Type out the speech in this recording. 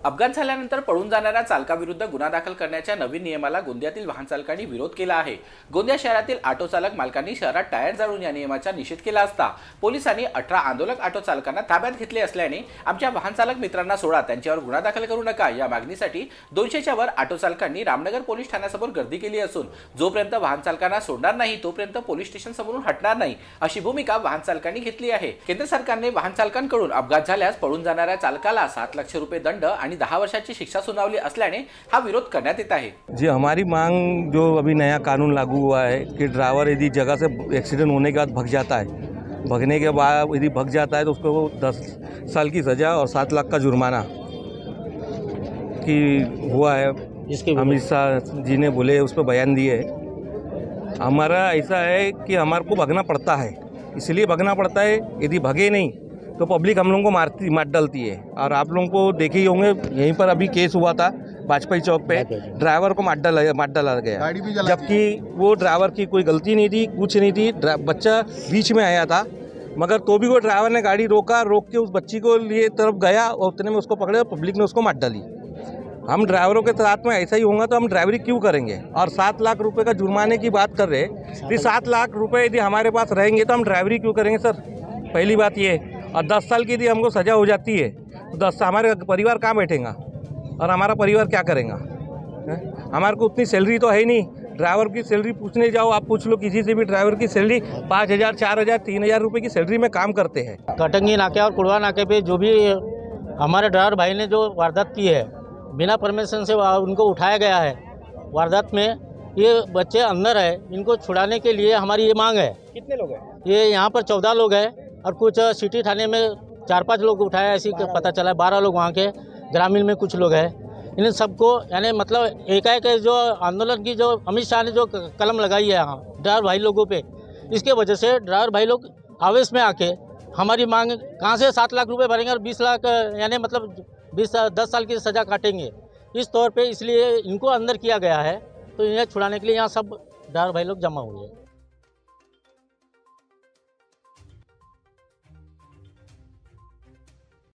अपघात झाल्यानंतर पळून जाणाऱ्या चालकाविरुद्ध गुन्हा दाखल करण्याच्या नवीन नियमाला गोंदियातील वाहन चालकांनी विरोध केला आहे। गोंदिया शहरातील ऑटो चालक मालकांनी शहरात टायर जाळून या नियमाचा निषेध केला असता पोलिसांनी 18 आंदोलक ऑटो चालकांना ताब्यात घेतले असल्याने आमच्या वाहन चालक मित्रांना सोडा, त्यांच्यावर गुन्हा दाखल करू नका या मागणीसाठी 200च्या वर ऑटो चालकांनी रामनगर पोलीस ठाण्यासमोर गर्दी केली असून जोपर्यंत वाहन चालकांना सोडणार नाही तोपर्यंत पोलीस स्टेशन समोरून हटणार नाही अशी भूमिका वाहन चालकांनी घेतली आहे। केंद्र सरकारने वाहन चालकांकडून अपघात झाल्यास पळून जाणाऱ्या चालकाला 7 लाख रुपये दंड आणि 10 वर्षाची शिक्षा सुनावली असल्याने हा विरोध करण्यात येत आहे। जी हमारी मांग जो अभी नया कानून लागू हुआ है कि ड्राइवर यदि जगह से एक्सीडेंट होने के बाद भाग जाता है, भगने के बाद यदि भाग जाता है तो उसको 10 साल की सज़ा और 7 लाख का जुर्माना की हुआ है। अमित शाह जी ने बोले, उस पर बयान दिए। हमारा ऐसा है कि हमारे को भगना पड़ता है, इसलिए भगना पड़ता है। यदि भगे नहीं तो पब्लिक हम लोगों को मार डालती है। और आप लोगों को देखे ही होंगे, यहीं पर अभी केस हुआ था वाजपेयी चौक पे, ड्राइवर को मार डाला गया, जबकि वो ड्राइवर की कोई गलती नहीं थी, कुछ नहीं थी। बच्चा बीच में आया था, मगर तो भी वो ड्राइवर ने गाड़ी रोक के उस बच्ची को लिए तरफ गया और उतने में उसको पकड़े और पब्लिक ने उसको मार डाली। हम ड्राइवरों के साथ में ऐसा ही होगा तो हम ड्राइवरी क्यों करेंगे? और 7 लाख रुपए का जुर्माने की बात कर रहे हैं। 7 लाख रुपए यदि हमारे पास रहेंगे तो हम ड्राइवरी क्यों करेंगे सर? पहली बात ये। और 10 साल की यदि हमको सज़ा हो जाती है तो हमारे परिवार कहाँ बैठेगा और हमारा परिवार क्या करेगा? हमारे को उतनी सैलरी तो है नहीं। ड्राइवर की सैलरी पूछने जाओ, आप पूछ लो किसी से भी, ड्राइवर की सैलरी 5,000, 4,000, 3,000 रुपये की सैलरी में काम करते हैं। कटंगी नाके और कुड़वा नाके पे जो भी हमारे ड्राइवर भाई ने जो वारदात की है, बिना परमिशन से उनको उठाया गया है। वारदात में ये बच्चे अंदर है, इनको छुड़ाने के लिए हमारी ये मांग है। कितने लोग हैं? ये यहाँ पर 14 लोग हैं और कुछ सिटी थाने में 4-5 लोग उठाया, ऐसी पता चला है। 12 लोग वहाँ के, ग्रामीण में कुछ लोग हैं। इन सबको यानी मतलब एकाएक जो आंदोलन की जो अमित शाह ने जो कलम लगाई है यहाँ ड्राइवर भाई लोगों पे, इसके वजह से ड्राइवर भाई लोग आवेश में आके हमारी मांग कहाँ से 7 लाख रुपए भरेंगे और 20 लाख यानी मतलब 10 साल की सज़ा काटेंगे इस तौर पे, इसलिए इनको अंदर किया गया है। तो इन्हें छुड़ाने के लिए यहाँ सब ड्राइवर भाई लोग जमा हुए हैं।